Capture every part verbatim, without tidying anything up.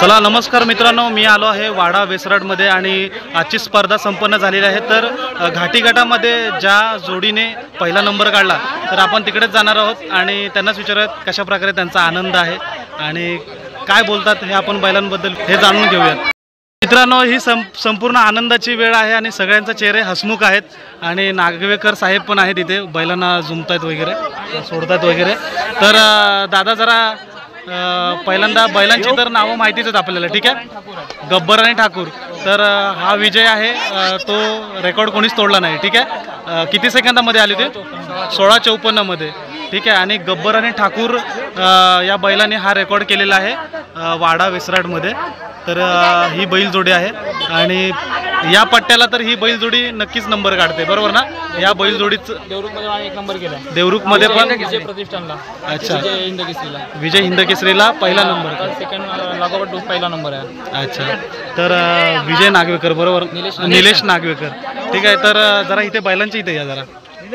चला नमस्कार मित्रांनो, मी आलो आहे वाडा वेसराडमध्ये आणि आजची स्पर्धा संपन्न झालेली आहे। तर घाटी गटामध्ये ज्या जोडीने पहिला नंबर काढला तर आपण तिकडेच जाणार आहोत आणि त्यांनाच विचारूयात कशा प्रकारे त्यांचा आनंद आहे आणि काय बोलतात हे आपण बैलांबद्दल हे जाणून घेऊयात। मित्रांनो, ही सं संपूर्ण आनंदाची वेळ आहे आणि सगळ्यांचे चेहरे हसमुख आहेत आणि नागवेकर साहेब पण आहेत इथे, बैलांना झुमतायत वगैरे सोडतात वगैरे। तर दादा जरा पहिल्यांदा बैलांची तर नावं माहितीच आहेत आपल्याला, ठीक आहे। गब्बर आणि ठाकूर, तर हा विजय आहे, तो रेकॉर्ड कोणीच तोडला नाही, ठीक आहे। किती सेकंदामध्ये आली ते? सोळा चौपन्नमध्ये, ठीक आहे। आणि गब्बर आणि ठाकूर या बैलाने हा रेकॉर्ड केलेला आहे वाडा वेसराडमध्ये। तर ही बैलजोडी आहे आणि या पट्ट्याला तर ही बैलजोडी नक्कीच नंबर काढते, बरोबर ना? या बैलजोडीच देवरुखमध्ये एक नंबर केला, देवरुखमध्ये पण विजय प्रतिष्ठानला। अच्छा, विजय हिंद केसरीला विजय हिंद केसरीला पहिला नंबर, सेकंड लागोपाठ पहिला नंबर आहे। अच्छा, तर विजय नागवेकर बरोबर, निलेश नागवेकर, ठीक आहे। तर जरा इथे बैलांची इथे या जरा।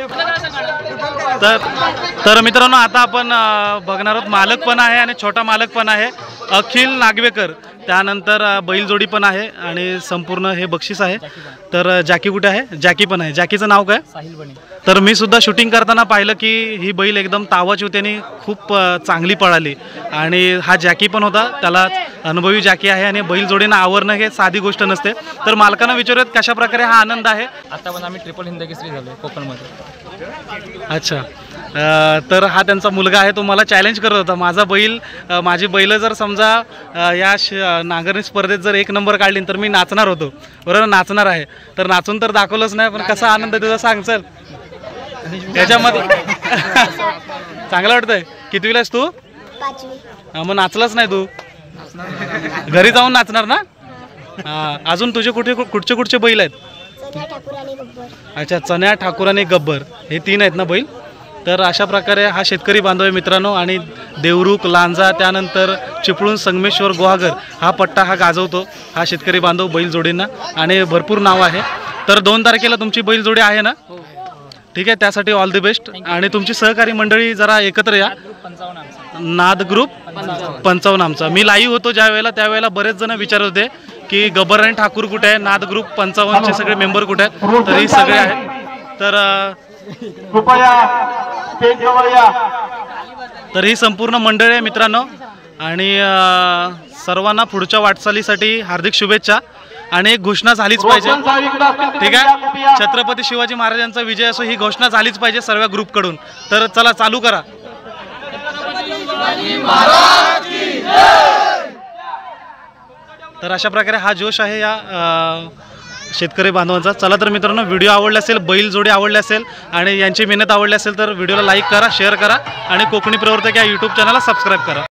तर तर मित्रांनो, आता आपण बघणार आहोत मालक पण आहे आणि छोटा मालक पण आहे, अखिल नागवेकर। त्यानंतर बैलजोडी पण आहे आणि संपूर्ण हे बक्षीस आहे। तर जॅकी कुठे आहे? जॅकी पण आहे। जॅकीचं नाव काय? साहिल बने। तर मी सुद्धा शूटिंग करताना पाहिलं की ही बैल एकदम तावाची होती आणि खूप चांगली पळाली आणि हा जॅकी पण होता, त्याला अनुभवी जॅकी आहे आणि बैलजोडीनं आवरणं हे साधी गोष्ट नसते। तर मालकांना विचारूयात कशा प्रकारे हा आनंद आहे। आता पण आम्ही ट्रिपल हिंद केसरी झालो कोकणमध्ये। अच्छा, तर हा त्यांचा मुलगा आहे, तो मला चॅलेंज करत होता, माझा बैल माझी बैल जर समजा या नांगरणी स्पर्धेत जर एक नंबर काढली तर मी नाचणार होतो, बरोबर? नाचणार आहे, तर नाचून तर दाखवलंच नाही, पण कसा आनंद तुझा सांग चल त्याच्यामध्ये। चांगलं वाटतंय? कितवीला आहेस तू? पाचवी। मग नाचलाच नाही तू? घरी जाऊन नाचणार ना? हां, अजून तुझे कुठे कुठचे कुठचे बैल आहेत? अच्छा, चण्या, ठाकूर आणि गब्बर, हे तीन आहेत ना बैल? तर अशा प्रकारे हा शेतकरी बांधव आहे मित्रांनो आणि देवरुख, लांजा, त्यानंतर चिपळूण, संगमेश्वर, गुहागर हा पट्टा हा गाजवतो हा शेतकरी बांधव बैलजोडींना आणि भरपूर नाव आहे। तर दोन तारखेला तुमची बैलजोडी आहे ना? ठीक आहे, त्यासाठी ऑल द बेस्ट। आणि तुमची सहकारी मंडळी जरा एकत्र या। नाद ग्रुप पंचावन्न आमचा, मी लाईव्ह होतो ज्या वेळेला त्यावेळेला बरेच जण विचारत होते की गब्बर आणि ठाकूर कुठे आहे, नाद ग्रुप पंचावन्नचे सगळे मेंबर कुठे आहेत, तर ही सगळे आहेत। तर तर ही संपूर्ण मंडळी आहे मित्रांनो आणि सर्वांना पुढच्या वाटचालीसाठी हार्दिक शुभेच्छा। आणि एक घोषणा झालीच पाहिजे, ठीक आहे? छत्रपती शिवाजी महाराजांचा विजय असो ही घोषणा झालीच पाहिजे सर्व ग्रुपकडून। तर चला चालू करा। तर अशा प्रकारे हा जोश आहे या शेतकरी बांधवांचा। चला तर मित्रांनो, व्हिडिओ आवडला असेल, बैल जोडी आवडली असेल आणि यांची मेहनत आवडली असेल तर व्हिडिओला लाईक करा, शेअर करा आणि कोकणी प्रवर्तक या यूट्यूब चॅनलला सबस्क्राईब करा।